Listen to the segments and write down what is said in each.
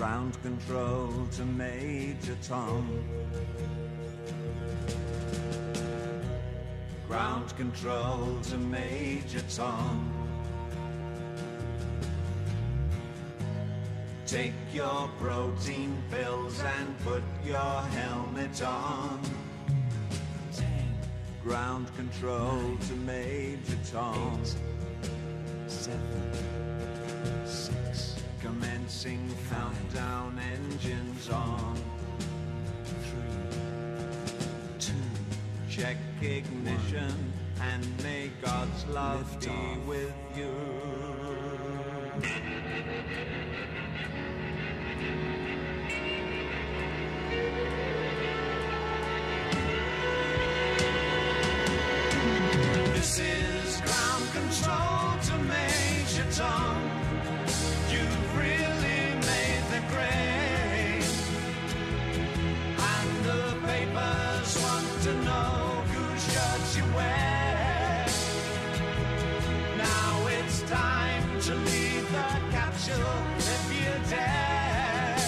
Ground control to Major Tom. Ground control to Major Tom. Take your protein pills and put your helmet on. 10. Ground control 9, to Major Tom. 8, 7, 6. Commencing countdown, engines on. 3, 2. Check ignition and may God's love be with you. This is ground control to Major Tom. You've really made the grade, and the papers want to know whose shirts you wear. Now it's time to leave the capsule if you dare.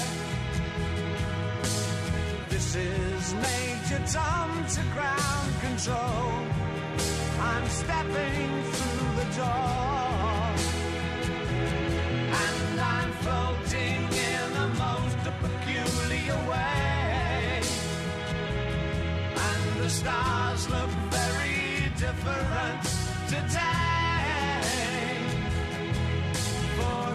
This is Major Tom to ground control. I'm stepping through the door, and I'm floating in a most peculiar way, and the stars look very different today. For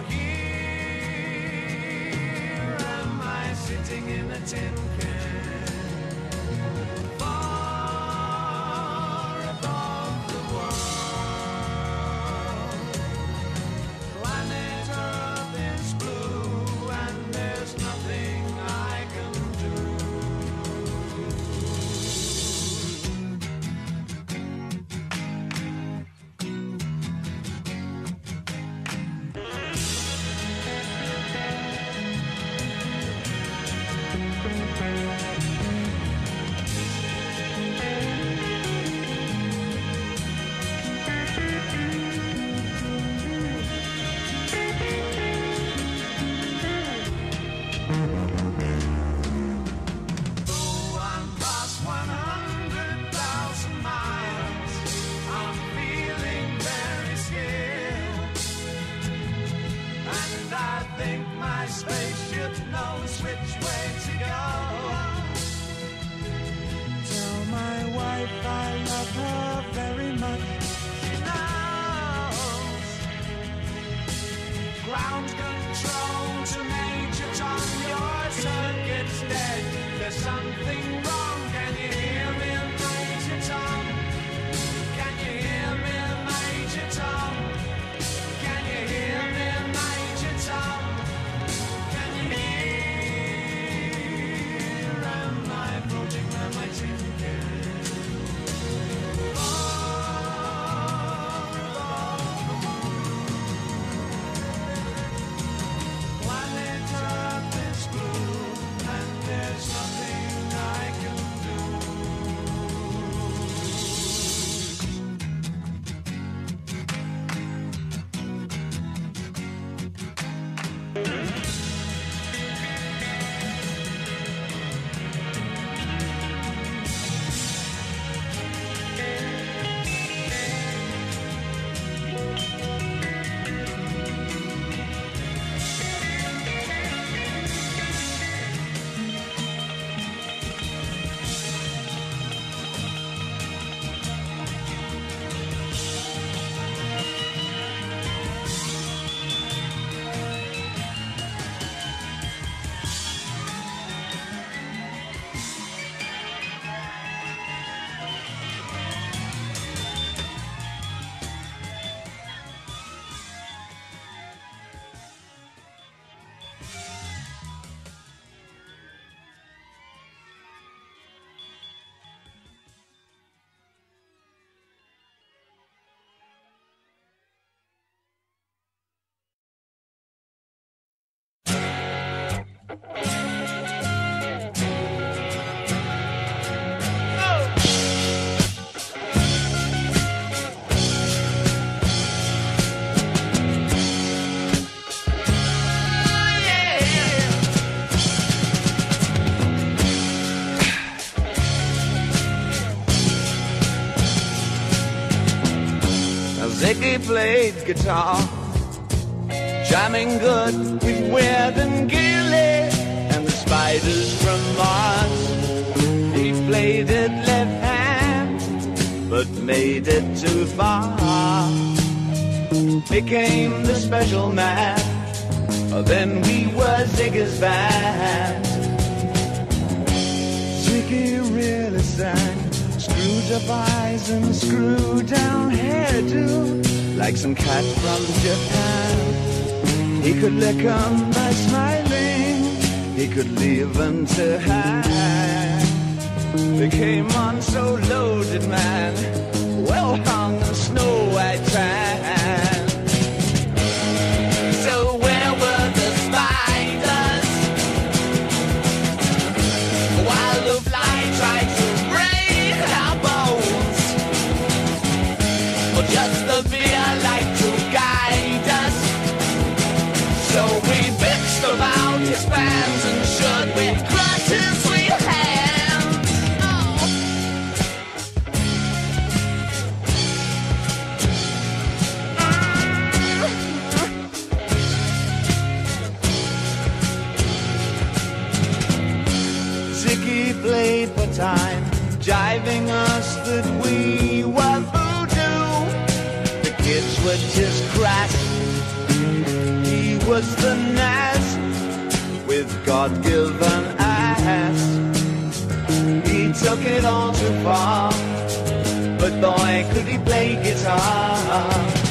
here am I sitting in a tin can. Something wrong, can you hear me, Major Tom? Can you hear me, Major Tom? Can you hear me, Major Tom? Can you hear? Am I floating around my tin can? Planet Earth is blue, and there's nothing I can Ziggy played guitar, jamming good with Weird and Gilly and the Spiders from Mars. He played it left hand, but made it too far. Became the special man, then we were Ziggy's band. Ziggy really sang, screwed up eyes and screwed down hairdo, like some cat from Japan. He could lick 'em by smiling, he could leave 'em to hang. They came on so loaded, man, well hung in snow white tan. So where were the spiders while the fly tried to break our bones? Or just the fear like to guide us? So we bitched about his fans and should we crush his sweet hands. Oh. Ziggy played for time, jiving us that we were voodoo. The kids were just crass, he was the Nas with God-given ass. He took it all too far, but boy could he play guitar.